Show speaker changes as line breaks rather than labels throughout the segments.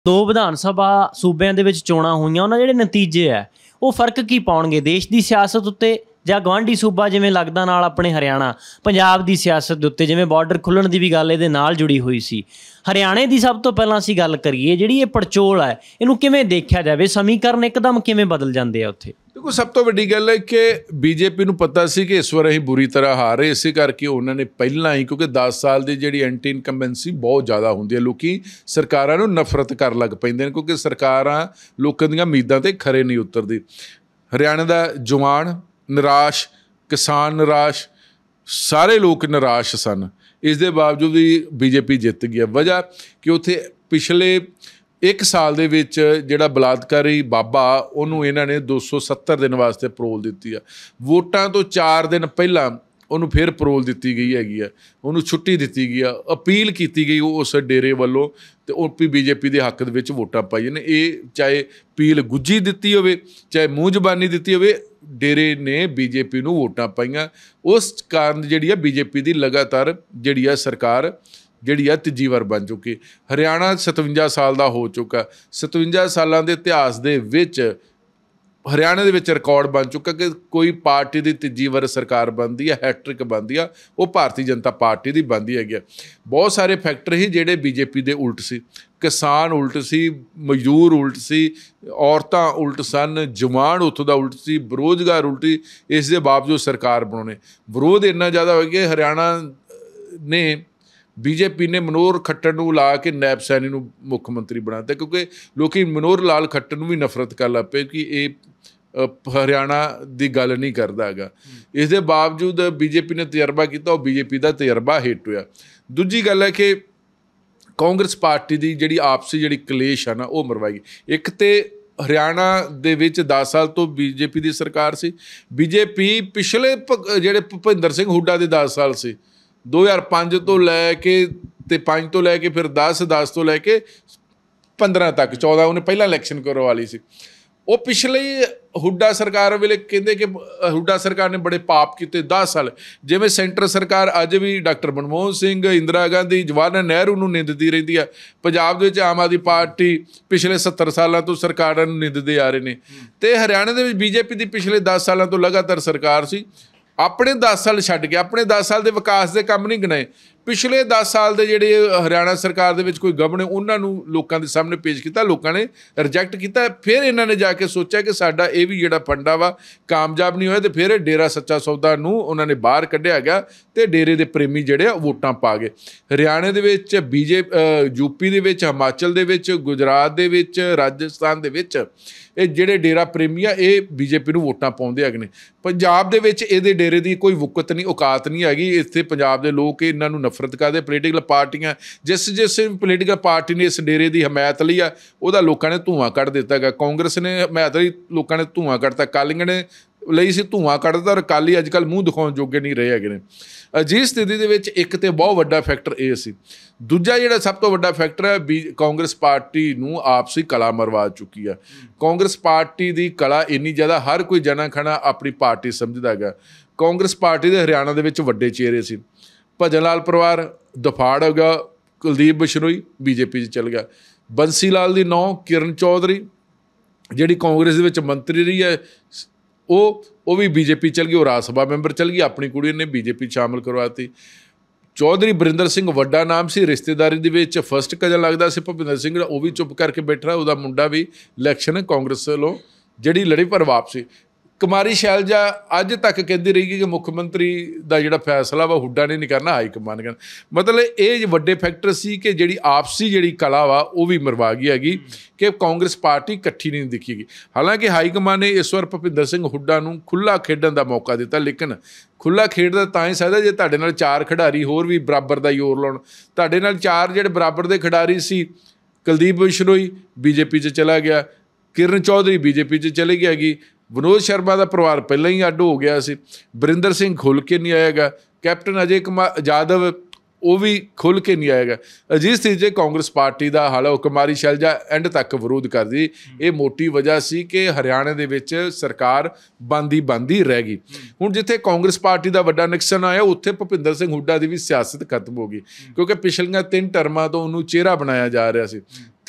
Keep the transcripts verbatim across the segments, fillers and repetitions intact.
ਦੋ ਵਿਧਾਨ ਸਭਾ ਸੂਬਿਆਂ ਦੇ ਵਿੱਚ ਚੋਣਾਂ ਹੋਈਆਂ, ਉਹਨਾਂ ਜਿਹੜੇ ਨਤੀਜੇ ਹੈ ਉਹ ਫਰਕ ਕੀ ਪਾਉਣਗੇ ਦੇਸ਼ ਦੀ ਸਿਆਸਤ ਉੱਤੇ ਜਾਂ ਗੁਆਂਢੀ ਸੂਬਾ ਜਿਵੇਂ ਲੱਗਦਾ ਨਾਲ ਆਪਣੇ ਹਰਿਆਣਾ ਪੰਜਾਬ ਦੀ ਸਿਆਸਤ ਦੇ ਉੱਤੇ? ਜਿਵੇਂ ਬਾਰਡਰ ਖੁੱਲ੍ਹਣ ਦੀ ਵੀ ਗੱਲ ਇਹਦੇ ਨਾਲ ਜੁੜੀ ਹੋਈ ਸੀ। ਹਰਿਆਣੇ ਦੀ ਸਭ ਤੋਂ ਪਹਿਲਾਂ ਅਸੀਂ ਗੱਲ ਕਰੀਏ, ਜਿਹੜੀ ਇਹ ਪੜਚੋਲ ਹੈ ਇਹਨੂੰ ਕਿਵੇਂ ਦੇਖਿਆ ਜਾਵੇ? ਸਮੀਕਰਨ ਇੱਕਦਮ ਕਿਵੇਂ ਬਦਲ ਜਾਂਦੇ ਆ ਉੱਥੇ?
ਦੇਖੋ, ਸਭ ਤੋਂ ਵੱਡੀ ਗੱਲ ਹੈ ਕਿ ਬੀਜੇਪੀ ਨੂੰ ਪਤਾ ਸੀ ਕਿ ਇਸ ਵਾਰ ਅਸੀਂ ਬੁਰੀ ਤਰ੍ਹਾਂ ਹਾਰ ਰਹੇ, ਇਸੇ ਕਰਕੇ ਉਹਨਾਂ ਨੇ ਪਹਿਲਾਂ ਹੀ, ਕਿਉਂਕਿ ਦਸ ਸਾਲ ਦੀ ਜਿਹੜੀ ਐਂਟੀ ਇਨਕੰਬੈਂਸੀ ਬਹੁਤ ਜ਼ਿਆਦਾ ਹੁੰਦੀ ਹੈ, ਲੋਕੀ ਸਰਕਾਰਾਂ ਨੂੰ ਨਫ਼ਰਤ ਕਰਨ ਲੱਗ ਪੈਂਦੇ ਨੇ ਕਿਉਂਕਿ ਸਰਕਾਰਾਂ ਲੋਕਾਂ ਦੀਆਂ ਉਮੀਦਾਂ 'ਤੇ ਖਰੇ ਨਹੀਂ ਉਤਰਦੀ। ਹਰਿਆਣੇ ਦਾ ਜਵਾਨ ਨਿਰਾਸ਼, ਕਿਸਾਨ ਨਿਰਾਸ਼, ਸਾਰੇ ਲੋਕ ਨਿਰਾਸ਼ ਸਨ। ਇਸ ਦੇ ਬਾਵਜੂਦ ਵੀ ਬੀਜੇਪੀ ਜਿੱਤ ਗਈ। ਵਜ੍ਹਾ ਕਿ ਉੱਥੇ ਪਿਛਲੇ ਇੱਕ ਸਾਲ ਦੇ ਵਿੱਚ ਜਿਹੜਾ ਬਲਾਤਕਾਰੀ ਬਾਬਾ, ਉਹਨੂੰ ਇਹਨਾਂ ਨੇ ਦੋ ਸੌ ਸੱਤਰ ਦਿਨ ਵਾਸਤੇ ਪਰੋਲ ਦਿੱਤੀ ਆ। ਵੋਟਾਂ ਤੋਂ ਚਾਰ ਦਿਨ ਪਹਿਲਾਂ ਉਹਨੂੰ ਫਿਰ ਪਰੋਲ ਦਿੱਤੀ ਗਈ ਹੈਗੀ ਆ, ਉਹਨੂੰ ਛੁੱਟੀ ਦਿੱਤੀ ਗਈ ਆ। ਅਪੀਲ ਕੀਤੀ ਗਈ ਉਸ ਡੇਰੇ ਵੱਲੋਂ ਅਤੇ ਉਹ ਵੀ ਬੀਜੇਪੀ ਦੇ ਹੱਕ ਦੇ ਵਿੱਚ ਵੋਟਾਂ ਪਾਈਆਂ ਨੇ। ਇਹ ਚਾਹੇ ਅਪੀਲ ਗੁੱਝੀ ਦਿੱਤੀ ਹੋਵੇ, ਚਾਹੇ ਮੂੰਹ ਜ਼ਬਾਨੀ ਦਿੱਤੀ ਹੋਵੇ, ਡੇਰੇ ਨੇ ਬੀਜੇਪੀ ਨੂੰ ਵੋਟਾਂ ਪਾਈਆਂ। ਉਸ ਕਾਰਨ ਜਿਹੜੀ ਆ ਬੀਜੇਪੀ ਦੀ ਲਗਾਤਾਰ ਜਿਹੜੀ ਆ ਸਰਕਾਰ ਜਿਹੜੀ ਆ ਤੀਜੀ ਵਾਰ ਬਣ ਚੁੱਕੀ। ਹਰਿਆਣਾ ਸਤਵੰਜਾ ਸਾਲ ਦਾ ਹੋ ਚੁੱਕਾ। ਸਤਵੰਜਾ ਸਾਲਾਂ ਦੇ ਇਤਿਹਾਸ ਦੇ ਵਿੱਚ ਹਰਿਆਣੇ ਦੇ ਵਿੱਚ ਰਿਕਾਰਡ ਬਣ ਚੁੱਕਾ ਕਿ ਕੋਈ ਪਾਰਟੀ ਦੀ ਤੀਜੀ ਵਾਰ ਸਰਕਾਰ ਬਣਦੀ ਆ, ਹੈਟ੍ਰਿਕ ਬਣਦੀ ਆ, ਉਹ ਭਾਰਤੀ ਜਨਤਾ ਪਾਰਟੀ ਦੀ ਬਣਦੀ ਹੈਗੀ ਆ। ਬਹੁਤ ਸਾਰੇ ਫੈਕਟਰ ਸੀ ਜਿਹੜੇ ਬੀਜੇਪੀ ਦੇ ਉਲਟ ਸੀ। ਕਿਸਾਨ ਉਲਟ ਸੀ, ਮਜ਼ਦੂਰ ਉਲਟ ਸੀ, ਔਰਤਾਂ ਉਲਟ ਸਨ, ਜਵਾਨ ਉੱਥੋਂ ਦਾ ਉਲਟ ਸੀ, ਬੇਰੁਜ਼ਗਾਰ ਉਲਟ ਸੀ। ਇਸ ਦੇ ਬਾਵਜੂਦ ਸਰਕਾਰ ਬਣਾਉਣੇ ਵਿਰੋਧ ਇੰਨਾ ਜ਼ਿਆਦਾ ਹੋ ਗਿਆ। ਹਰਿਆਣਾ ਨੇ ਬੀਜੇਪੀ ਨੇ ਮਨੋਹਰ ਖੱਟਰ ਨੂੰ ਲਾ ਕੇ ਨੈਬ ਸੈਣੀ ਨੂੰ ਮੁੱਖ ਮੰਤਰੀ ਬਣਾ ਦਿੱਤਾ ਕਿਉਂਕਿ ਲੋਕ ਮਨੋਹਰ ਲਾਲ ਖੱਟਰ ਨੂੰ ਵੀ ਨਫ਼ਰਤ ਕਰਨ ਲੱਗ ਪਏ ਕਿ ਇਹ ਹਰਿਆਣਾ ਦੀ ਗੱਲ ਨਹੀਂ ਕਰਦਾ ਹੈਗਾ। ਇਸ ਦੇ ਬਾਵਜੂਦ ਬੀਜੇਪੀ ਨੇ ਤਜਰਬਾ ਕੀਤਾ, ਉਹ ਬੀਜੇਪੀ ਦਾ ਤਜਰਬਾ ਹਿੱਟ ਹੋਇਆ। ਦੂਜੀ ਗੱਲ ਹੈ ਕਿ ਕਾਂਗਰਸ ਪਾਰਟੀ ਦੀ ਜਿਹੜੀ ਆਪਸੀ ਜਿਹੜੀ ਕਲੇਸ਼ ਆ ਨਾ, ਉਹ ਮਰਵਾਈ। ਇੱਕ ਤਾਂ ਹਰਿਆਣਾ ਦੇ ਵਿੱਚ ਦਸ ਸਾਲ ਤੋਂ ਬੀਜੇਪੀ ਦੀ ਸਰਕਾਰ ਸੀ। ਬੀਜੇਪੀ ਪਿਛਲੇ ਜਿਹੜੇ ਭੁਪਿੰਦਰ ਸਿੰਘ ਹੁੱਡਾ ਦੇ ਦਸ ਸਾਲ ਸੀ, ਦੋ ਹਜ਼ਾਰ ਪੰਜ ਤੋਂ ਲੈ ਕੇ ਅਤੇ ਪੰਜ ਤੋਂ ਲੈ ਕੇ ਫਿਰ ਦਸ, ਦਸ ਤੋਂ ਲੈ ਕੇ ਪੰਦਰਾਂ ਤੱਕ, ਚੌਦਾਂ ਉਹਨੇ ਪਹਿਲਾਂ ਇਲੈਕਸ਼ਨ ਕਰਵਾ ਲਈ ਸੀ। ਉਹ ਪਿਛਲੇ ਹੁੱਡਾ ਸਰਕਾਰ ਵੇਲੇ ਕਹਿੰਦੇ ਕਿ ਹੁੱਡਾ ਸਰਕਾਰ ਨੇ ਬੜੇ ਪਾਪ ਕੀਤੇ ਦਸ ਸਾਲ। ਜਿਵੇਂ ਸੈਂਟਰ ਸਰਕਾਰ ਅੱਜ ਵੀ ਡਾਕਟਰ ਮਨਮੋਹਨ ਸਿੰਘ, ਇੰਦਰਾ ਗਾਂਧੀ, ਜਵਾਹਰ ਲਾਲ ਨਹਿਰੂ ਨੂੰ ਨਿੰਦਦੀ ਰਹਿੰਦੀ ਹੈ। ਪੰਜਾਬ ਦੇ ਵਿੱਚ ਆਮ ਆਦਮੀ ਪਾਰਟੀ ਪਿਛਲੇ ਸੱਤਰ ਸਾਲਾਂ ਤੋਂ ਸਰਕਾਰਾਂ ਨੂੰ ਨਿੰਦਦੇ ਆ ਰਹੇ ਨੇ। ਅਤੇ ਹਰਿਆਣਾ ਦੇ ਵਿੱਚ ਬੀਜੇਪੀ ਦੀ ਪਿਛਲੇ ਦਸ ਸਾਲਾਂ ਤੋਂ ਲਗਾਤਾਰ ਸਰਕਾਰ ਸੀ। ਆਪਣੇ ਦਸ ਸਾਲ ਛੱਡ ਕੇ ਆਪਣੇ ਦਸ ਸਾਲ ਦੇ ਵਿਕਾਸ ਦੇ ਕੰਮ ਨਹੀਂ ਗਿਣਾਏ। ਪਿਛਲੇ ਦਸ ਸਾਲ ਦੇ ਜਿਹੜੇ ਹਰਿਆਣਾ ਸਰਕਾਰ ਦੇ ਵਿੱਚ ਕੋਈ ਗਮ ਨੇ, ਉਹਨਾਂ ਨੂੰ ਲੋਕਾਂ ਦੇ ਸਾਹਮਣੇ ਪੇਸ਼ ਕੀਤਾ, ਲੋਕਾਂ ਨੇ ਰਿਜੈਕਟ ਕੀਤਾ। ਫਿਰ ਇਹਨਾਂ ਨੇ ਜਾ ਕੇ ਸੋਚਿਆ ਕਿ ਸਾਡਾ ਇਹ ਵੀ ਜਿਹੜਾ ਫੰਡਾ ਵਾ ਕਾਮਯਾਬ ਨਹੀਂ ਹੋਇਆ, ਅਤੇ ਫਿਰ ਡੇਰਾ ਸੱਚਾ ਸੌਦਾ ਨੂੰ ਉਹਨਾਂ ਨੇ ਬਾਹਰ ਕੱਢਿਆ ਗਿਆ ਅਤੇ ਡੇਰੇ ਦੇ ਪ੍ਰੇਮੀ ਜਿਹੜੇ ਆ ਵੋਟਾਂ ਪਾ ਗਏ। ਹਰਿਆਣੇ ਦੇ ਵਿੱਚ, ਬੀਜੇ ਯੂਪੀ ਦੇ ਵਿੱਚ, ਹਿਮਾਚਲ ਦੇ ਵਿੱਚ, ਗੁਜਰਾਤ ਦੇ ਵਿੱਚ, ਰਾਜਸਥਾਨ ਦੇ ਵਿੱਚ ਇਹ ਜਿਹੜੇ ਡੇਰਾ ਪ੍ਰੇਮੀ ਆ, ਇਹ ਬੀਜੇਪੀ ਨੂੰ ਵੋਟਾਂ ਪਾਉਂਦੇ ਹੈਗੇ ਨੇ। ਪੰਜਾਬ ਦੇ ਵਿੱਚ ਇਹਦੇ ਡੇਰੇ ਦੀ ਕੋਈ ਵੁਕਤ ਨਹੀਂ, ਔਕਾਤ ਨਹੀਂ ਹੈਗੀ। ਇੱਥੇ ਪੰਜਾਬ ਦੇ ਲੋਕ ਇਹਨਾਂ ਨੂੰ ਨਫ਼ਰਤ ਕਰਦੇ। ਪੋਲੀਟੀਕਲ ਪਾਰਟੀਆਂ, ਜਿਸ ਜਿਸ ਪੋਲੀਟੀਕਲ ਪਾਰਟੀ ਨੇ ਇਸ ਡੇਰੇ ਦੀ ਹਮਾਇਤ ਲਈ ਆ, ਉਹਦਾ ਲੋਕਾਂ ਨੇ ਧੂੰਆਂ ਕੱਢ ਦਿੱਤਾ ਹੈਗਾ। ਕਾਂਗਰਸ ਨੇ ਹਮਾਇਤ ਲਈ ਲੋਕਾਂ ਨੇ ਧੂੰਆਂ ਕੱਢਤਾ, ਅਕਾਲੀਆਂ ਨੇ ਲਈ ਸੀ ਧੂੰਆਂ ਕੱਢਦਾ, ਔਰ ਅਕਾਲੀ ਅੱਜ ਕੱਲ੍ਹ ਮੂੰਹ ਦਿਖਾਉਣ ਜੋਗੇ ਨਹੀਂ ਰਹੇ ਹੈਗੇ ਨੇ। ਅਜਿਹੀ ਸਥਿਤੀ ਦੇ ਵਿੱਚ ਇੱਕ ਤਾਂ ਬਹੁਤ ਵੱਡਾ ਫੈਕਟਰ ਇਹ ਸੀ। ਦੂਜਾ ਜਿਹੜਾ ਸਭ ਤੋਂ ਵੱਡਾ ਫੈਕਟਰ ਹੈ, ਬੀ ਕਾਂਗਰਸ ਪਾਰਟੀ ਨੂੰ ਆਪਸੀ ਕਲਾ ਮਰਵਾ ਚੁੱਕੀ ਆ। ਕਾਂਗਰਸ ਪਾਰਟੀ ਦੀ ਕਲਾ ਇੰਨੀ ਜ਼ਿਆਦਾ, ਹਰ ਕੋਈ ਜਣਾ ਖਣਾ ਆਪਣੀ ਪਾਰਟੀ ਸਮਝਦਾ ਹੈਗਾ। ਕਾਂਗਰਸ ਪਾਰਟੀ ਦੇ ਹਰਿਆਣਾ ਦੇ ਵਿੱਚ ਵੱਡੇ ਚਿਹਰੇ ਸੀ। ਭਜਨ ਲਾਲ ਪਰਿਵਾਰ ਦਫਾੜ ਹੋ ਗਿਆ, ਕੁਲਦੀਪ ਬਿਸ਼ਨੋਈ ਬੀਜੇਪੀ 'ਚ ਚੱਲ ਗਿਆ। ਬੰਸੀ ਲਾਲ ਦੀ ਨੌਂ ਕਿਰਨ ਚੌਧਰੀ ਜਿਹੜੀ ਕਾਂਗਰਸ ਦੇ ਵਿੱਚ ਮੰਤਰੀ ਰਹੀ ਹੈ, ਉਹ ਉਹ ਵੀ ਬੀਜੇਪੀ ਚੱਲ ਗਈ, ਉਹ ਰਾਜ ਸਭਾ ਮੈਂਬਰ ਚੱਲ ਗਈ, ਆਪਣੀ ਕੁੜੀ ਨੇ ਬੀਜੇਪੀ ਸ਼ਾਮਿਲ ਕਰਵਾਤੀ। ਚੌਧਰੀ ਬਰਿੰਦਰ ਸਿੰਘ ਵੱਡਾ ਨਾਮ ਸੀ, ਰਿਸ਼ਤੇਦਾਰੀ ਦੇ ਵਿੱਚ ਫਸਟ ਕਜ਼ਨ ਲੱਗਦਾ ਸੀ ਭੁਪਿੰਦਰ ਸਿੰਘ ਦਾ, ਉਹ ਵੀ ਚੁੱਪ ਕਰਕੇ ਬੈਠਾ। ਉਹਦਾ ਮੁੰਡਾ ਵੀ ਇਲੈਕਸ਼ਨ ਕਾਂਗਰਸ ਵੱਲੋਂ ਜਿਹੜੀ ਲੜੀ ਪਰ ਵਾਪਸੀ। ਕੁਮਾਰੀ ਸ਼ੈਲਜਾ ਅੱਜ ਤੱਕ ਕਹਿੰਦੀ ਰਹੀ ਕਿ ਮੁੱਖ ਮੰਤਰੀ ਦਾ ਜਿਹੜਾ ਫੈਸਲਾ ਵਾ ਹੁੱਡਾ ਨੇ ਨਹੀਂ ਕਰਨਾ, ਹਾਈ ਕਮਾਨ ਕਰਨਾ। ਮਤਲਬ ਇਹ ਵੱਡੇ ਫੈਕਟਰ ਸੀ ਕਿ ਜਿਹੜੀ ਆਪਸੀ ਜਿਹੜੀ ਕਲਾ ਵਾ ਉਹ ਵੀ ਮਰਵਾ ਗਈ ਹੈਗੀ ਕਿ ਕਾਂਗਰਸ ਪਾਰਟੀ ਇਕੱਠੀ ਨਹੀਂ ਦਿਖੇਗੀ। ਹਾਲਾਂਕਿ ਹਾਈ ਕਮਾਨ ਨੇ ਇਸ ਵਾਰ ਭੁਪਿੰਦਰ ਸਿੰਘ ਹੁੱਡਾ ਨੂੰ ਖੁੱਲ੍ਹਾ ਖੇਡਣ ਦਾ ਮੌਕਾ ਦਿੱਤਾ, ਲੇਕਿਨ ਖੁੱਲ੍ਹਾ ਖੇਡਦਾ ਤਾਂ ਹੀ ਸਕਦਾ ਜੇ ਤੁਹਾਡੇ ਨਾਲ ਚਾਰ ਖਿਡਾਰੀ ਹੋਰ ਵੀ ਬਰਾਬਰ ਦਾ ਜ਼ੋਰ ਲਾਉਣ। ਤੁਹਾਡੇ ਨਾਲ ਚਾਰ ਜਿਹੜੇ ਬਰਾਬਰ ਦੇ ਖਿਡਾਰੀ ਸੀ, ਕੁਲਦੀਪ ਬਿਸ਼ਨੋਈ ਬੀਜੇਪੀ 'ਚ ਚਲਾ ਗਿਆ, ਕਿਰਨ ਚੌਧਰੀ ਬੀਜੇਪੀ 'ਚ ਚਲੀ ਗਈ ਹੈਗੀ, ਵਿਨੋਦ ਸ਼ਰਮਾ ਦਾ ਪਰਿਵਾਰ ਪਹਿਲਾਂ ਹੀ ਅੱਡ ਹੋ ਗਿਆ ਸੀ, ਬਰਿੰਦਰ ਸਿੰਘ ਖੁੱਲ੍ਹ ਕੇ ਨਹੀਂ ਆਏਗਾ, ਕੈਪਟਨ ਅਜੇ ਕੁਮਾਰ ਯਾਦਵ ਉਹ ਵੀ ਖੁੱਲ੍ਹ ਕੇ ਨਹੀਂ ਆਏਗਾ। ਅਜਿਹੀ ਸਥਿਤੀ 'ਚ ਕਾਂਗਰਸ ਪਾਰਟੀ ਦਾ ਹਾਲ ਹੈ। ਕੁਮਾਰੀ ਸ਼ੈਲਜਾ ਐਂਡ ਤੱਕ ਵਿਰੋਧ ਕਰਦੀ। ਇਹ ਮੋਟੀ ਵਜ੍ਹਾ ਸੀ ਕਿ ਹਰਿਆਣੇ ਦੇ ਵਿੱਚ ਸਰਕਾਰ ਬਣਦੀ ਬਣਦੀ ਰਹਿ ਗਈ। ਹੁਣ ਜਿੱਥੇ ਕਾਂਗਰਸ ਪਾਰਟੀ ਦਾ ਵੱਡਾ ਨੁਕਸਾਨ ਆਇਆ, ਉੱਥੇ ਭੁਪਿੰਦਰ ਸਿੰਘ ਹੁੱਡਾ ਦੀ ਵੀ ਸਿਆਸਤ ਖਤਮ ਹੋ ਗਈ, ਕਿਉਂਕਿ ਪਿਛਲੀਆਂ ਤਿੰਨ ਟਰਮਾਂ ਤੋਂ ਉਹਨੂੰ ਚਿਹਰਾ ਬਣਾਇਆ ਜਾ ਰਿਹਾ ਸੀ।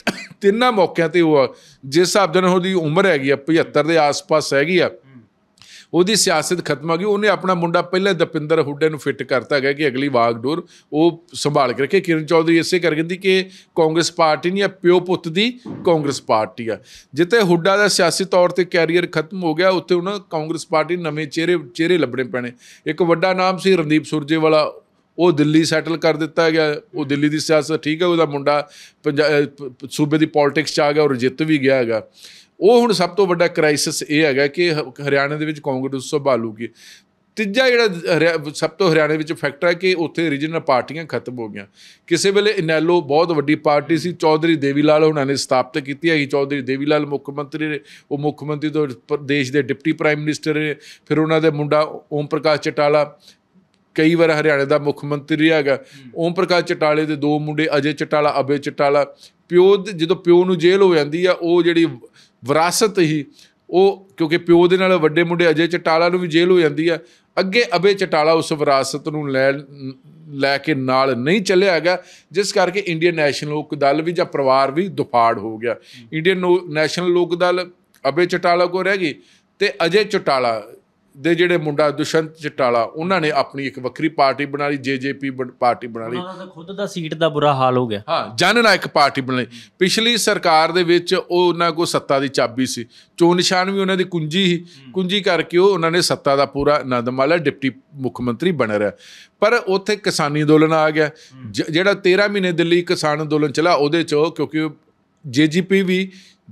ਤਿੰਨਾਂ ਮੌਕਿਆਂ 'ਤੇ ਉਹ ਜਿਸ ਹਿਸਾਬ ਦੇ ਨਾਲ ਉਹਦੀ ਉਮਰ ਹੈਗੀ ਆ ਪਝੱਤਰ ਦੇ ਆਸ-ਪਾਸ ਹੈਗੀ ਆ, ਉਹਦੀ ਸਿਆਸਤ ਖਤਮ ਹੋ ਗਈ। ਉਹਨੇ ਆਪਣਾ ਮੁੰਡਾ ਪਹਿਲਾਂ ਦਪਿੰਦਰ ਹੁੱਡਾ ਨੂੰ ਫਿੱਟ ਕਰਤਾ ਗਿਆ ਕਿ ਅਗਲੀ ਵਾਗਡੋਰ ਉਹ ਸੰਭਾਲ ਕੇ ਰੱਖੇ। ਕਿਰਨ ਚੌਧਰੀ ਇਸੇ ਕਰ ਕਹਿੰਦੀ ਕਿ ਕਾਂਗਰਸ ਪਾਰਟੀ ਨਹੀਂ ਆ, ਪਿਓ ਪੁੱਤ ਦੀ ਕਾਂਗਰਸ ਪਾਰਟੀ ਆ। ਜਿੱਥੇ ਹੁੱਡਾ ਦਾ ਸਿਆਸੀ ਤੌਰ 'ਤੇ ਕੈਰੀਅਰ ਖਤਮ ਹੋ ਗਿਆ, ਉੱਥੇ ਉਹਨਾਂ ਕਾਂਗਰਸ ਪਾਰਟੀ ਨਵੇਂ ਚਿਹਰੇ ਚਿਹਰੇ ਲੱਭਣੇ ਪੈਣੇ। ਇੱਕ ਵੱਡਾ ਨਾਮ ਸੀ ਰਣਦੀਪ ਸੁਰਜੇਵਾਲਾ, ਉਹ ਦਿੱਲੀ ਸੈਟਲ ਕਰ ਦਿੱਤਾ ਗਿਆ। ਉਹ ਦਿੱਲੀ ਦੀ ਸਿਆਸਤ ਠੀਕ ਹੈ, ਉਹਦਾ ਮੁੰਡਾ ਪੰਜਾਬ ਸੂਬੇ ਦੀ ਪੋਲੀਟਿਕਸ 'ਚ ਆ ਗਿਆ ਔਰ ਜਿੱਤ ਵੀ ਗਿਆ ਹੈਗਾ। ਉਹ ਹੁਣ ਸਭ ਤੋਂ ਵੱਡਾ ਕ੍ਰਾਈਸਿਸ ਇਹ ਹੈਗਾ ਕਿ ਹਰਿਆਣਾ ਦੇ ਵਿੱਚ ਕਾਂਗਰਸ ਸੰਭਾਲੂਗੀ। ਤੀਜਾ ਜਿਹੜਾ ਹਰਿਆ ਸਭ ਤੋਂ ਹਰਿਆਣੇ ਵਿੱਚ ਫੈਕਟਰ ਹੈ ਕਿ ਉੱਥੇ ਰੀਜਨਲ ਪਾਰਟੀਆਂ ਖਤਮ ਹੋ ਗਈਆਂ। ਕਿਸੇ ਵੇਲੇ ਇਨੈਲੋ ਬਹੁਤ ਵੱਡੀ ਪਾਰਟੀ ਸੀ, ਚੌਧਰੀ ਦੇਵੀ ਲਾਲ ਉਹਨਾਂ ਨੇ ਸਥਾਪਿਤ ਕੀਤੀ ਹੈਗੀ। ਚੌਧਰੀ ਦੇਵੀ ਲਾਲ ਮੁੱਖ ਮੰਤਰੀ ਨੇ, ਉਹ ਮੁੱਖ ਮੰਤਰੀ ਤੋਂ ਦੇਸ਼ ਦੇ ਡਿਪਟੀ ਪ੍ਰਾਈਮ ਮਿਨਿਸਟਰ ਨੇ। ਫਿਰ ਉਹਨਾਂ ਦੇ ਮੁੰਡਾ ਓਮ ਪ੍ਰਕਾਸ਼ ਚਟਾਲਾ ਕਈ ਵਾਰ ਹਰਿਆਣੇ ਦਾ ਮੁੱਖ ਮੰਤਰੀ ਰਿਹਾ ਹੈਗਾ। ਓਮ ਪ੍ਰਕਾਸ਼ ਚਟਾਲੇ ਦੇ ਦੋ ਮੁੰਡੇ ਅਜੇ ਚਟਾਲਾ, ਅਭੈ ਚਟਾਲਾ। ਪਿਓ ਜਦੋਂ ਪਿਓ ਨੂੰ ਜੇਲ੍ਹ ਹੋ ਜਾਂਦੀ ਆ, ਉਹ ਜਿਹੜੀ ਵਿਰਾਸਤ ਹੀ ਉਹ ਕਿਉਂਕਿ ਪਿਓ ਦੇ ਨਾਲ ਵੱਡੇ ਮੁੰਡੇ ਅਜੇ ਚਟਾਲਾ ਨੂੰ ਵੀ ਜੇਲ੍ਹ ਹੋ ਜਾਂਦੀ ਆ, ਅੱਗੇ ਅਭੈ ਚਟਾਲਾ ਉਸ ਵਿਰਾਸਤ ਨੂੰ ਲੈ ਲੈ ਕੇ ਨਾਲ ਨਹੀਂ ਚੱਲਿਆ ਹੈਗਾ, ਜਿਸ ਕਰਕੇ ਇੰਡੀਅਨ ਨੈਸ਼ਨਲ ਲੋਕ ਦਲ ਵੀ ਜਾਂ ਪਰਿਵਾਰ ਵੀ ਦੁਫਾੜ ਹੋ ਗਿਆ। ਇੰਡੀਅਨ ਨੈਸ਼ਨਲ ਲੋਕ ਦਲ ਅਭੈ ਚਟਾਲਾ ਕੋਲ ਰਹਿ ਗਈ ਅਤੇ ਅਜੇ ਚਟਾਲਾ ਦੇ ਜਿਹੜੇ ਮੁੰਡਾ ਦੁਸ਼ਯੰਤ ਚਟਾਲਾ ਉਹਨਾਂ ਨੇ ਆਪਣੀ ਇੱਕ ਵੱਖਰੀ ਪਾਰਟੀ ਬਣਾ ਲਈ, ਜੇ ਜੇ ਪੀ ਪਾਰਟੀ ਬਣਾ ਲਈ।
ਉਹਨਾਂ ਦਾ ਖੁਦ ਦਾ ਸੀਟ ਦਾ ਬੁਰਾ ਹਾਲ ਹੋ ਗਿਆ। ਹਾਂ,
ਜਨ ਨਾਇਕ ਪਾਰਟੀ ਬਣਾ ਲਈ। ਪਿਛਲੀ ਸਰਕਾਰ ਦੇ ਵਿੱਚ ਉਹ ਉਹਨਾਂ ਕੋਲ ਸੱਤਾ ਦੀ ਚਾਬੀ ਸੀ, ਚੋਣ ਨਿਸ਼ਾਨ ਵੀ ਉਹਨਾਂ ਦੀ ਕੁੰਜੀ ਸੀ, ਕੁੰਜੀ ਕਰਕੇ ਉਹ ਉਹਨਾਂ ਨੇ ਸੱਤਾ ਦਾ ਪੂਰਾ ਆਨੰਦ ਮਾਲਿਆ, ਡਿਪਟੀ ਮੁੱਖ ਮੰਤਰੀ ਬਣ ਰਿਹਾ। ਪਰ ਉੱਥੇ ਕਿਸਾਨੀ ਅੰਦੋਲਨ ਆ ਗਿਆ, ਜ ਜਿਹੜਾ ਤੇਰ੍ਹਾਂ ਮਹੀਨੇ ਦਿੱਲੀ ਕਿਸਾਨ ਅੰਦੋਲਨ ਚਲਾ, ਉਹਦੇ 'ਚ ਕਿਉਂਕਿ ਜੇ ਜੀ ਪੀ ਵੀ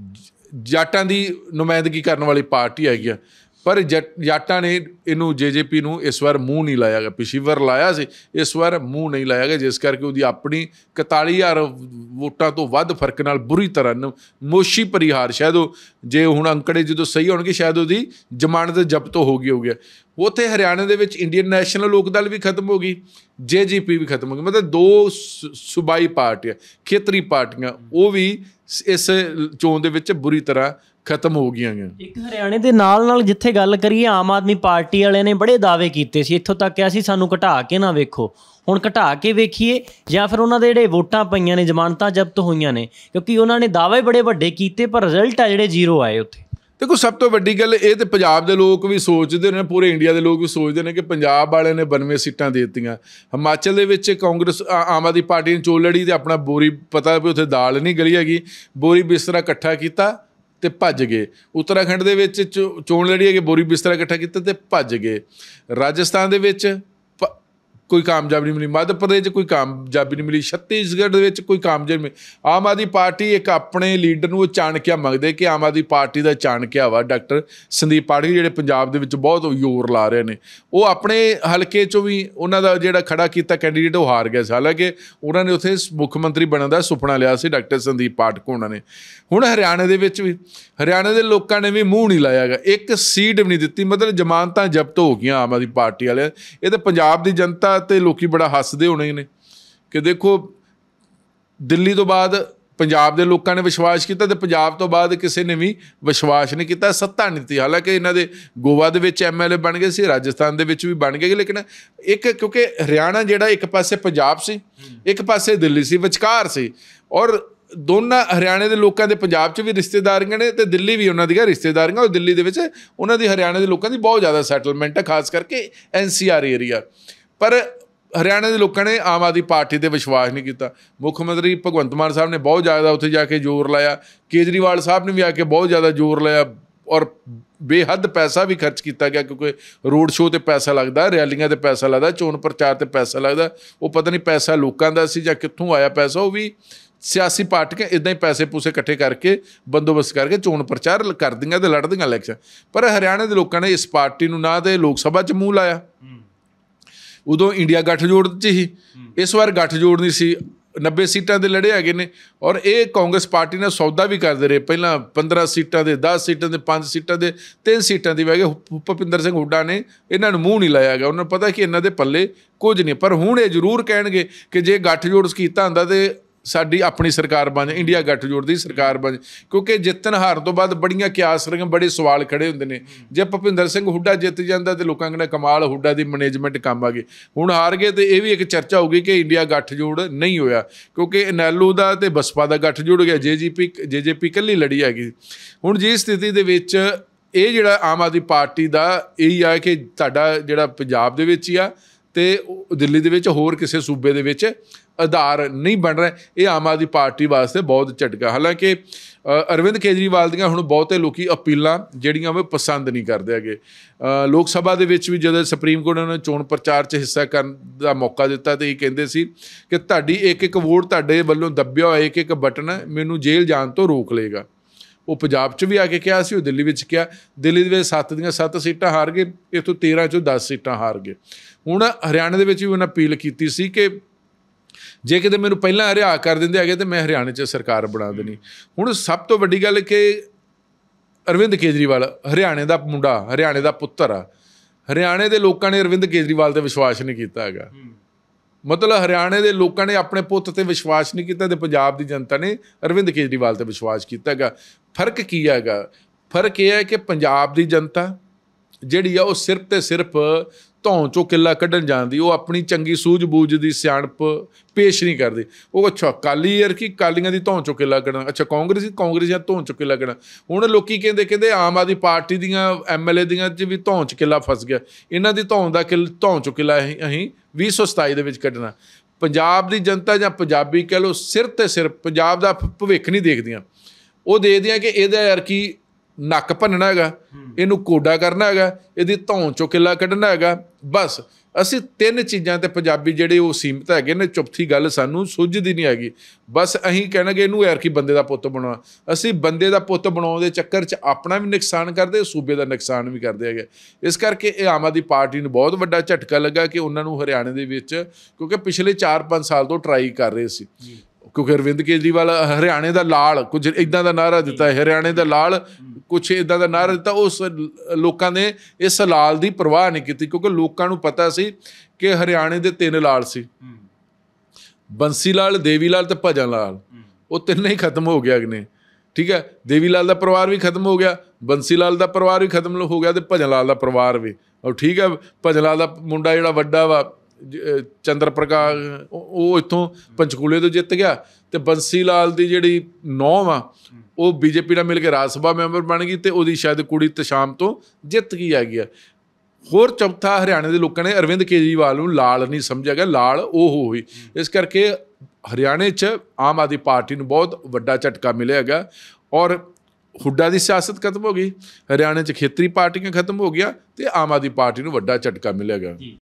ਜਾਟਾਂ ਦੀ ਨੁਮਾਇੰਦਗੀ ਕਰਨ ਵਾਲੀ ਪਾਰਟੀ ਹੈਗੀ ਆ, ਪਰ ਜੱਟ ਜਾਟਾਂ ਨੇ ਇਹਨੂੰ ਜੇ ਜੇ ਪੀ ਨੂੰ ਇਸ ਵਾਰ ਮੂੰਹ ਨਹੀਂ ਲਾਇਆ ਗਿਆ। ਪਿਛਲੀ ਵਾਰ ਲਾਇਆ ਸੀ, ਇਸ ਵਾਰ ਮੂੰਹ ਨਹੀਂ ਲਾਇਆ ਗਿਆ, ਜਿਸ ਕਰਕੇ ਉਹਦੀ ਆਪਣੀ ਇਕਤਾਲੀ ਹਜ਼ਾਰ ਵੋਟਾਂ ਤੋਂ ਵੱਧ ਫਰਕ ਨਾਲ ਬੁਰੀ ਤਰ੍ਹਾਂ ਨਮੋਸ਼ੀ ਭਰੀ ਹਾਰ, ਸ਼ਾਇਦ ਉਹ ਜੇ ਹੁਣ ਅੰਕੜੇ ਜਦੋਂ ਸਹੀ ਹੋਣਗੇ ਸ਼ਾਇਦ ਉਹਦੀ ਜ਼ਮਾਨਤ ਜ਼ਬਤ ਹੋ ਗਈ ਹੋ ਗਿਆ। ਉੱਥੇ ਹਰਿਆਣੇ ਦੇ ਵਿੱਚ ਇੰਡੀਅਨ ਨੈਸ਼ਨਲ ਲੋਕ ਦਲ ਵੀ ਖਤਮ ਹੋ ਗਈ, ਜੇ ਜੀ ਪੀ ਵੀ ਖਤਮ ਹੋ ਗਈ। ਮਤਲਬ ਦੋ ਸੂਬਾਈ ਪਾਰਟੀਆਂ, ਖੇਤਰੀ ਪਾਰਟੀਆਂ, ਉਹ ਵੀ ਇਸ ਚੋਣ ਦੇ ਵਿੱਚ ਬੁਰੀ ਤਰ੍ਹਾਂ ਖਤਮ ਹੋ ਗਈਆਂ।
ਇੱਕ ਹਰਿਆਣੇ ਦੇ ਨਾਲ ਨਾਲ ਜਿੱਥੇ ਗੱਲ ਕਰੀਏ, ਆਮ ਆਦਮੀ ਪਾਰਟੀ ਵਾਲਿਆਂ ਨੇ ਬੜੇ ਦਾਅਵੇ ਕੀਤੇ ਸੀ, ਇੱਥੋਂ ਤੱਕ ਕਿਹਾ ਸੀ ਸਾਨੂੰ ਘਟਾ ਕੇ ਨਾ ਵੇਖੋ। ਹੁਣ ਘਟਾ ਕੇ ਵੇਖੀਏ ਜਾਂ ਫਿਰ ਉਹਨਾਂ ਦੇ ਜਿਹੜੇ ਵੋਟਾਂ ਪਈਆਂ ਨੇ, ਜ਼ਮਾਨਤਾਂ ਜ਼ਬਤ ਹੋਈਆਂ ਨੇ, ਕਿਉਂਕਿ ਉਹਨਾਂ ਨੇ ਦਾਅਵੇ ਬੜੇ ਵੱਡੇ ਕੀਤੇ ਪਰ ਰਿਜ਼ਲਟ ਆ ਜਿਹੜੇ ਜ਼ੀਰੋ ਆਏ ਉੱਥੇ।
ਦੇਖੋ, ਸਭ ਤੋਂ ਵੱਡੀ ਗੱਲ ਇਹ ਤਾਂ ਪੰਜਾਬ ਦੇ ਲੋਕ ਵੀ ਸੋਚਦੇ ਨੇ, ਪੂਰੇ ਇੰਡੀਆ ਦੇ ਲੋਕ ਵੀ ਸੋਚਦੇ ਨੇ ਕਿ ਪੰਜਾਬ ਵਾਲਿਆਂ ਨੇ ਬਾਨਵੇਂ ਸੀਟਾਂ ਦੇ ਦਿੱਤੀਆਂ। ਹਿਮਾਚਲ ਦੇ ਵਿੱਚ ਕਾਂਗਰਸ ਆਮ ਆਦਮੀ ਪਾਰਟੀ ਨੇ ਚੋਣ ਲੜੀ ਅਤੇ ਆਪਣਾ ਬੋਰੀ, ਪਤਾ ਵੀ ਉੱਥੇ ਦਾਲ ਨਹੀਂ ਗਲੀ ਹੈਗੀ, ਬੋਰੀ ਬਿਸਤਰਾ ਇਕੱਠਾ ਕੀਤਾ ਅਤੇ ਭੱਜ ਗਏ। ਉੱਤਰਾਖੰਡ ਦੇ ਵਿੱਚ ਚੋ ਚੋਣ ਲੜੀ ਹੈਗੀ, ਬੋਰੀ ਬਿਸਤਰਾ ਇਕੱਠਾ ਕੀਤਾ ਅਤੇ ਭੱਜ ਗਏ। ਰਾਜਸਥਾਨ ਦੇ ਵਿੱਚ ਪ ਕੋਈ ਕਾਮਯਾਬੀ ਨਹੀਂ ਮਿਲੀ, ਮੱਧ ਪ੍ਰਦੇਸ਼ 'ਚ ਕੋਈ ਕਾਮਯਾਬੀ ਨਹੀਂ ਮਿਲੀ, ਛੱਤੀਸਗੜ੍ਹ ਦੇ ਵਿੱਚ ਕੋਈ ਕਾਮਯਾਬੀ ਨਹੀਂ ਮਿਲੀ। ਆਮ ਆਦਮੀ ਪਾਰਟੀ ਇੱਕ ਆਪਣੇ ਲੀਡਰ ਨੂੰ ਚਾਣਕਿਆ ਮੰਗਦੇ ਕਿ ਆਮ ਆਦਮੀ ਪਾਰਟੀ ਦਾ ਚਾਣਕਿਆ ਵਾ ਡਾਕਟਰ ਸੰਦੀਪ ਪਾਠਕ, ਜਿਹੜੇ ਪੰਜਾਬ ਦੇ ਵਿੱਚ ਬਹੁਤ ਜ਼ੋਰ ਲਾ ਰਹੇ ਨੇ। ਉਹ ਆਪਣੇ ਹਲਕੇ 'ਚੋਂ ਵੀ ਉਹਨਾਂ ਦਾ ਜਿਹੜਾ ਖੜਾ ਕੀਤਾ ਕੈਂਡੀਡੇਟ ਉਹ ਹਾਰ ਗਿਆ ਸੀ, ਹਾਲਾਂਕਿ ਉਹਨਾਂ ਨੇ ਉੱਥੇ ਮੁੱਖ ਮੰਤਰੀ ਬਣਨ ਦਾ ਸੁਪਨਾ ਲਿਆ ਸੀ ਡਾਕਟਰ ਸੰਦੀਪ ਪਾਠਕ ਉਹਨਾਂ ਨੇ। ਹੁਣ ਹਰਿਆਣੇ ਦੇ ਵਿੱਚ ਵੀ ਹਰਿਆਣੇ ਦੇ ਲੋਕਾਂ ਨੇ ਵੀ ਮੂੰਹ ਨਹੀਂ ਲਾਇਆ ਗਾ, ਇੱਕ ਸੀਟ ਵੀ ਨਹੀਂ ਦਿੱਤੀ। ਮਤਲਬ ਜ਼ਮਾਨਤਾਂ ਜ਼ਬਤ ਹੋ ਗਈਆਂ ਆਮ ਆਦਮੀ ਪਾਰਟੀ ਵਾਲਿਆਂ। ਇਹ ਤਾਂ ਪੰਜਾਬ ਦੀ ਜਨਤਾ ਅਤੇ ਲੋਕੀ ਬੜਾ ਹੱਸਦੇ ਹੋਣੇ ਨੇ ਕਿ ਦੇਖੋ, ਦਿੱਲੀ ਤੋਂ ਬਾਅਦ ਪੰਜਾਬ ਦੇ ਲੋਕਾਂ ਨੇ ਵਿਸ਼ਵਾਸ ਕੀਤਾ ਅਤੇ ਪੰਜਾਬ ਤੋਂ ਬਾਅਦ ਕਿਸੇ ਨੇ ਵੀ ਵਿਸ਼ਵਾਸ ਨਹੀਂ ਕੀਤਾ, ਸੱਤਾ ਨਹੀਂ ਦਿੱਤੀ। ਹਾਲਾਂਕਿ ਇਹਨਾਂ ਦੇ ਗੋਆ ਦੇ ਵਿੱਚ ਐਮ ਐਲ ਏ ਬਣ ਗਏ ਸੀ, ਰਾਜਸਥਾਨ ਦੇ ਵਿੱਚ ਵੀ ਬਣ ਗਏ, ਲੇਕਿਨ ਇੱਕ ਕਿਉਂਕਿ ਹਰਿਆਣਾ ਜਿਹੜਾ ਇੱਕ ਪਾਸੇ ਪੰਜਾਬ ਸੀ, ਇੱਕ ਪਾਸੇ ਦਿੱਲੀ ਸੀ, ਵਿਚਕਾਰ ਸੀ। ਔਰ ਦੋਨਾਂ ਹਰਿਆਣੇ ਦੇ ਲੋਕਾਂ ਦੇ ਪੰਜਾਬ 'ਚ ਵੀ ਰਿਸ਼ਤੇਦਾਰੀਆਂ ਨੇ ਅਤੇ ਦਿੱਲੀ ਵੀ ਉਹਨਾਂ ਦੀਆਂ ਰਿਸ਼ਤੇਦਾਰੀਆਂ। ਔਰ ਦਿੱਲੀ ਦੇ ਵਿੱਚ ਉਹਨਾਂ ਦੀ ਹਰਿਆਣੇ ਦੇ ਲੋਕਾਂ ਦੀ ਬਹੁਤ ਜ਼ਿਆਦਾ ਸੈਟਲਮੈਂਟ ਹੈ, ਖਾਸ ਕਰਕੇ ਐਨ ਸੀ ਆਰ ਏਰੀਆ। ਪਰ ਹਰਿਆਣਾ ਦੇ ਲੋਕਾਂ ਨੇ ਆਮ ਆਦਮੀ ਪਾਰਟੀ 'ਤੇ ਵਿਸ਼ਵਾਸ ਨਹੀਂ ਕੀਤਾ। ਮੁੱਖ ਮੰਤਰੀ ਭਗਵੰਤ ਮਾਨ ਸਾਹਿਬ ਨੇ ਬਹੁਤ ਜ਼ਿਆਦਾ ਉੱਥੇ ਜਾ ਕੇ ਜ਼ੋਰ ਲਾਇਆ, ਕੇਜਰੀਵਾਲ ਸਾਹਿਬ ਨੇ ਵੀ ਆ ਕੇ ਬਹੁਤ ਜ਼ਿਆਦਾ ਜ਼ੋਰ ਲਾਇਆ, ਔਰ ਬੇਹੱਦ ਪੈਸਾ ਵੀ ਖਰਚ ਕੀਤਾ ਗਿਆ, ਕਿਉਂਕਿ ਰੋਡ ਸ਼ੋਅ 'ਤੇ ਪੈਸਾ ਲੱਗਦਾ, ਰੈਲੀਆਂ 'ਤੇ ਪੈਸਾ ਲੱਗਦਾ, ਚੋਣ ਪ੍ਰਚਾਰ 'ਤੇ ਪੈਸਾ ਲੱਗਦਾ। ਉਹ ਪਤਾ ਨਹੀਂ ਪੈਸਾ ਲੋਕਾਂ ਦਾ ਸੀ ਜਾਂ ਕਿੱਥੋਂ ਆਇਆ ਪੈਸਾ, ਉਹ ਵੀ ਸਿਆਸੀ ਪਾਰਟੀਆਂ ਇੱਦਾਂ ਹੀ ਪੈਸੇ ਪੂਸੇ ਇਕੱਠੇ ਕਰਕੇ ਬੰਦੋਬਸਤ ਕਰਕੇ ਚੋਣ ਪ੍ਰਚਾਰ ਕਰਦੀਆਂ ਅਤੇ ਲੜਦੀਆਂ ਇਲੈਕਸ਼ਨ। ਪਰ ਹਰਿਆਣੇ ਦੇ ਲੋਕਾਂ ਨੇ ਇਸ ਪਾਰਟੀ ਨੂੰ ਨਾ ਤਾਂ ਲੋਕ ਸਭਾ 'ਚ ਮੂੰਹ ਲਾਇਆ, ਉਦੋਂ ਇੰਡੀਆ ਗੱਠਜੋੜ 'ਚ ਹੀ, ਇਸ ਵਾਰ ਗੱਠਜੋੜ ਨਹੀਂ ਸੀ, ਨੱਬੇ ਸੀਟਾਂ ਦੇ ਲੜੇ ਹੈਗੇ ਨੇ। ਔਰ ਇਹ ਕਾਂਗਰਸ ਪਾਰਟੀ ਨਾਲ ਸੌਦਾ ਵੀ ਕਰਦੇ ਰਹੇ, ਪਹਿਲਾਂ ਪੰਦਰਾਂ ਸੀਟਾਂ ਦੇ, ਦਸ ਸੀਟਾਂ ਦੇ, ਪੰਜ ਸੀਟਾਂ ਦੇ, ਤਿੰਨ ਸੀਟਾਂ ਦੀ ਵਹਿ ਗਏ। ਭੁਪਿੰਦਰ ਸਿੰਘ ਹੁੱਡਾ ਨੇ ਇਹਨਾਂ ਨੂੰ ਮੂੰਹ ਨਹੀਂ ਲਾਇਆ ਗਿਆ, ਉਹਨਾਂ ਨੂੰ ਪਤਾ ਕਿ ਇਹਨਾਂ ਦੇ ਪੱਲੇ ਕੁਝ ਨਹੀਂ। ਪਰ ਹੁਣ ਇਹ ਜ਼ਰੂਰ ਕਹਿਣਗੇ ਕਿ ਜੇ ਗੱਠਜੋੜ ਕੀਤਾ ਹੁੰਦਾ ਤਾਂ ਸਾਡੀ ਆਪਣੀ ਸਰਕਾਰ ਬਣ ਇੰਡੀਆ ਗੱਠਜੋੜ ਦੀ ਸਰਕਾਰ ਬਣ, ਕਿਉਂਕਿ ਜਿੱਤਣ ਹਾਰਨ ਤੋਂ ਬਾਅਦ ਬੜੀਆਂ ਕਿਆਸ ਰਹੀਆਂ, ਬੜੇ ਸਵਾਲ ਖੜੇ ਹੁੰਦੇ ਨੇ। ਜੇ ਭੁਪਿੰਦਰ ਸਿੰਘ ਹੁੱਡਾ ਜਿੱਤ ਜਾਂਦਾ ਤੇ ਲੋਕਾਂ ਕਹਿੰਦੇ ਕਮਾਲ, ਹੁੱਡਾ ਦੀ ਮੈਨੇਜਮੈਂਟ ਕੰਮ ਆ ਗਈ। ਹੁਣ ਹਾਰ ਗਏ ਤੇ ਇਹ ਵੀ ਇੱਕ ਚਰਚਾ ਹੋ ਗਈ ਕਿ ਇੰਡੀਆ ਗੱਠਜੋੜ ਨਹੀਂ ਹੋਇਆ, ਕਿਉਂਕਿ ਇਨੈਲੋ ਦਾ ਤੇ ਬਸਪਾ ਦਾ ਗੱਠਜੋੜ ਗਿਆ, ਜੇ ਜੀ ਪੀ ਜੇ ਜੇ ਪੀ ਇਕੱਲੀ ਲੜੀ ਹੈਗੀ। ਹੁਣ ਜੀ ਸਥਿਤੀ ਦੇ ਵਿੱਚ ਇਹ ਜਿਹੜਾ ਆਮ ਆਦਮੀ ਪਾਰਟੀ ਦਾ ਇਹੀ ਆ ਕਿ ਤੁਹਾਡਾ ਜਿਹੜਾ ਪੰਜਾਬ ਦੇ ਵਿੱਚ ਹੀ ਆ ਤੇ ਦਿੱਲੀ ਦੇ ਵਿੱਚ ਹੋਰ ਕਿਸੇ ਸੂਬੇ ਦੇ ਵਿੱਚ ਆਧਾਰ ਨਹੀਂ ਬਣ ਰਿਹਾ। ਇਹ ਆਮ ਆਦਮੀ ਪਾਰਟੀ ਵਾਸਤੇ ਬਹੁਤ ਝਟਕਾ। ਹਾਲਾਂਕਿ ਅਰਵਿੰਦ ਕੇਜਰੀਵਾਲ ਦੀਆਂ ਹੁਣ ਬਹੁਤੇ ਲੋਕੀ ਅਪੀਲਾਂ ਜਿਹੜੀਆਂ ਉਹ ਪਸੰਦ ਨਹੀਂ ਕਰਦੇ ਹੈਗੇ। ਲੋਕ ਸਭਾ ਦੇ ਵਿੱਚ ਵੀ ਜਦੋਂ ਸੁਪਰੀਮ ਕੋਰਟ ਨੇ ਚੋਣ ਪ੍ਰਚਾਰ 'ਚ ਹਿੱਸਾ ਕਰਨ ਦਾ ਮੌਕਾ ਦਿੱਤਾ ਤੇ ਇਹ ਕਹਿੰਦੇ ਸੀ ਕਿ ਤੁਹਾਡੀ ਇੱਕ ਇੱਕ ਵੋਟ ਤੁਹਾਡੇ ਵੱਲੋਂ ਦੱਬਿਆ ਹੋਇਆ ਇੱਕ ਇੱਕ ਬਟਨ ਮੈਨੂੰ ਜੇਲ੍ਹ ਜਾਣ ਤੋਂ ਰੋਕ ਲਏਗਾ। ਉਹ ਪੰਜਾਬ 'ਚ ਵੀ ਆ ਕੇ ਕਿਹਾ ਸੀ, ਉਹ ਦਿੱਲੀ ਵਿੱਚ ਕਿਹਾ। ਦਿੱਲੀ ਦੇ ਵਿੱਚ ਸੱਤ ਦੀਆਂ ਸੱਤ ਸੀਟਾਂ ਹਾਰ ਗਏ, ਇੱਥੋਂ ਤੇਰ੍ਹਾਂ 'ਚੋਂ ਦਸ ਸੀਟਾਂ ਹਾਰ ਗਏ। ਹੁਣ ਹਰਿਆਣੇ ਦੇ ਵਿੱਚ ਵੀ ਉਹਨਾਂ ਅਪੀਲ ਕੀਤੀ ਸੀ ਕਿ ਜੇ ਕਿਤੇ ਮੈਨੂੰ ਪਹਿਲਾਂ ਰਿਹਾ ਕਰ ਦਿੰਦੇ ਹੈਗੇ ਤਾਂ ਮੈਂ ਹਰਿਆਣੇ 'ਚ ਸਰਕਾਰ ਬਣਾ ਦੇਣੀ। ਹੁਣ ਸਭ ਤੋਂ ਵੱਡੀ ਗੱਲ ਕਿ ਅਰਵਿੰਦ ਕੇਜਰੀਵਾਲ ਹਰਿਆਣੇ ਦਾ ਮੁੰਡਾ, ਹਰਿਆਣੇ ਦਾ ਪੁੱਤਰ ਆ। ਹਰਿਆਣੇ ਦੇ ਲੋਕਾਂ ਨੇ ਅਰਵਿੰਦ ਕੇਜਰੀਵਾਲ 'ਤੇ ਵਿਸ਼ਵਾਸ ਨਹੀਂ ਕੀਤਾ ਹੈਗਾ। ਮਤਲਬ ਹਰਿਆਣੇ ਦੇ ਲੋਕਾਂ ਨੇ ਆਪਣੇ ਪੁੱਤ 'ਤੇ ਵਿਸ਼ਵਾਸ ਨਹੀਂ ਕੀਤਾ ਤੇ ਪੰਜਾਬ ਦੀ ਜਨਤਾ ਨੇ ਅਰਵਿੰਦ ਕੇਜਰੀਵਾਲ 'ਤੇ ਵਿਸ਼ਵਾਸ ਕੀਤਾ ਹੈਗਾ। ਫਰਕ ਕੀ ਹੈਗਾ? ਫਰਕ ਇਹ ਹੈ ਕਿ ਪੰਜਾਬ ਦੀ ਜਨਤਾ ਜਿਹੜੀ ਆ ਉਹ ਸਿਰਫ ਤੇ ਸਿਰਫ ਧੌਂ ਚੋਂ ਕਿੱਲਾ ਕੱਢਣ ਜਾਂਦੀ, ਉਹ ਆਪਣੀ ਚੰਗੀ ਸੂਝ-ਬੂਝ ਦੀ ਸਿਆਣਪ ਪੇਸ਼ ਨਹੀਂ ਕਰਦੀ। ਉਹ ਅੱਛਾ ਅਕਾਲੀ ਯਾਰ ਕਿ ਅਕਾਲੀਆਂ ਦੀ ਧੌਂ ਚੋਂ ਕਿੱਲਾ ਕੱਢਣਾ, ਅੱਛਾ ਕਾਂਗਰਸੀ ਕਾਂਗਰਸੀਆਂ ਧੌਂ ਚੋਂ ਕਿੱਲਾ ਕੱਢਣਾ। ਹੁਣ ਲੋਕੀ ਕਹਿੰਦੇ ਕਹਿੰਦੇ ਆਮ ਆਦਮੀ ਪਾਰਟੀ ਦੀਆਂ ਐਮ ਐਲ ਏ ਦੀਆਂ 'ਚ ਵੀ ਧੌਂ 'ਚ ਕਿੱਲਾ ਫਸ ਗਿਆ, ਇਹਨਾਂ ਦੀ ਧੌਂ ਦਾ ਕਿੱਲ ਧੌਂ ਚੋਂ ਕਿੱਲਾ ਅਸੀਂ ਅਸੀਂ ਵੀਹ ਸੌ ਸਤਾਈ ਦੇ ਵਿੱਚ ਕੱਢਣਾ। ਪੰਜਾਬ ਦੀ ਜਨਤਾ ਜਾਂ ਪੰਜਾਬੀ ਕਹਿ ਲਓ ਸਿਰਫ ਤੇ ਸਿਰਫ ਪੰਜਾਬ ਦਾ ਭਵਿੱਖ ਨਹੀਂ ਦੇਖਦੀਆਂ, ਉਹ ਦੇਖਦੀਆਂ ਕਿ ਇਹਦਾ ਯਾਰ ਕੀ ਨੱਕ ਭੰਨਣਾ ਹੈਗਾ, ਇਹਨੂੰ ਕੋਡਾ ਕਰਨਾ ਹੈਗਾ, ਇਹਦੀ ਧੌਂ ਚੋਂ ਕਿੱਲਾ ਕੱਢਣਾ ਹੈਗਾ। ਬਸ ਅਸੀਂ ਤਿੰਨ ਚੀਜ਼ਾਂ ਤੇ ਪੰਜਾਬੀ ਜਿਹੜੇ ਉਹ ਸੀਮਤ ਹੈਗੇ ਨੇ। ਚੌਥੀ ਗੱਲ ਸਾਨੂੰ ਸੁੱਝਦੀ ਨਹੀਂ ਹੈਗੀ। ਬਸ ਅਸੀਂ ਕਹਿਣਗੇ ਇਹਨੂੰ ਯਾਰ ਕੀ ਬੰਦੇ ਦਾ ਪੁੱਤ ਬਣਾਉਣਾ। ਅਸੀਂ ਬੰਦੇ ਦਾ ਪੁੱਤ ਬਣਾਉਣ ਦੇ ਚੱਕਰ 'ਚ ਆਪਣਾ ਵੀ ਨੁਕਸਾਨ ਕਰਦੇ, ਸੂਬੇ ਦਾ ਨੁਕਸਾਨ ਵੀ ਕਰਦੇ ਹੈਗੇ। ਇਸ ਕਰਕੇ ਇਹ ਆਮ ਆਦਮੀ ਪਾਰਟੀ ਨੂੰ ਬਹੁਤ ਵੱਡਾ ਝਟਕਾ ਲੱਗਾ ਕਿ ਉਹਨਾਂ ਨੂੰ ਹਰਿਆਣੇ ਦੇ ਵਿੱਚ, ਕਿਉਂਕਿ ਪਿਛਲੇ ਚਾਰ ਪੰਜ ਸਾਲ ਤੋਂ ਟਰਾਈ ਕਰ ਰਹੇ ਸੀ, ਕਿਉਂਕਿ ਅਰਵਿੰਦ ਕੇਜਰੀਵਾਲ ਹਰਿਆਣੇ ਦਾ ਲਾਲ ਕੁਝ ਇੱਦਾਂ ਦਾ ਨਾਅਰਾ ਦਿੱਤਾ, ਹਰਿਆਣੇ ਦਾ ਲਾਲ ਕੁਛ ਇੱਦਾਂ ਦਾ ਨਾਅਰਾ ਦਿੱਤਾ। ਉਸ ਲੋਕਾਂ ਨੇ ਇਸ ਲਾਲ ਦੀ ਪਰਵਾਹ ਨਹੀਂ ਕੀਤੀ, ਕਿਉਂਕਿ ਲੋਕਾਂ ਨੂੰ ਪਤਾ ਸੀ ਕਿ ਹਰਿਆਣੇ ਦੇ ਤਿੰਨ ਲਾਲ ਸੀ, ਬੰਸੀ ਲਾਲ, ਦੇਵੀ ਲਾਲ ਤੇ ਭਜਨ ਲਾਲ। ਉਹ ਤਿੰਨੇ ਹੀ ਖਤਮ ਹੋ ਗਿਆ ਨੇ। ਠੀਕ ਹੈ, ਦੇਵੀ ਲਾਲ ਦਾ ਪਰਿਵਾਰ ਵੀ ਖਤਮ ਹੋ ਗਿਆ, ਬੰਸੀ ਲਾਲ ਦਾ ਪਰਿਵਾਰ ਵੀ ਖਤਮ ਹੋ ਗਿਆ ਤੇ ਭਜਨ ਲਾਲ ਦਾ ਪਰਿਵਾਰ ਵੀ। ਉਹ ਠੀਕ ਹੈ, ਭਜਨ ਲਾਲ ਦਾ ਮੁੰਡਾ ਜਿਹੜਾ ਵੱਡਾ ਵਾ ਚੰਦਰ ਪ੍ਰਕਾਸ਼, ਉਹ ਇੱਥੋਂ ਪੰਚਕੂਲੇ ਤੋਂ ਜਿੱਤ ਗਿਆ ਤੇ ਬੰਸੀ ਲਾਲ ਦੀ ਜਿਹੜੀ ਨੌਂ ਆ ਉਹ ਬੀਜੇਪੀ ਨਾਲ ਮਿਲ ਕੇ ਰਾਜ ਸਭਾ ਮੈਂਬਰ ਬਣ ਗਈ ਤੇ ਉਹਦੀ ਸ਼ਾਇਦ ਕੁੜੀ ਤਸ਼ਾਮ ਤੋਂ ਜਿੱਤ ਗਈ ਹੈਗੀ ਆ। ਹੋਰ ਚੌਥਾ, ਹਰਿਆਣੇ ਦੇ ਲੋਕਾਂ ਨੇ ਅਰਵਿੰਦ ਕੇਜਰੀਵਾਲ ਨੂੰ ਲਾਲ ਨਹੀਂ ਸਮਝਿਆ ਗਿਆ, ਲਾਲ ਉਹ ਹੋਈ। ਇਸ ਕਰਕੇ ਹਰਿਆਣੇ 'ਚ ਆਮ ਆਦਮੀ ਪਾਰਟੀ ਨੂੰ ਬਹੁਤ ਵੱਡਾ ਝਟਕਾ ਮਿਲਿਆ ਹੈਗਾ ਔਰ ਹੁੱਡਾ ਦੀ ਸਿਆਸਤ ਖਤਮ ਹੋ ਗਈ, ਹਰਿਆਣੇ 'ਚ ਖੇਤਰੀ ਪਾਰਟੀਆਂ ਖਤਮ ਹੋ ਗਈਆਂ ਤੇ ਆਮ ਆਦਮੀ ਪਾਰਟੀ ਨੂੰ ਵੱਡਾ ਝਟਕਾ ਮਿਲਿਆ ਹੈਗਾ।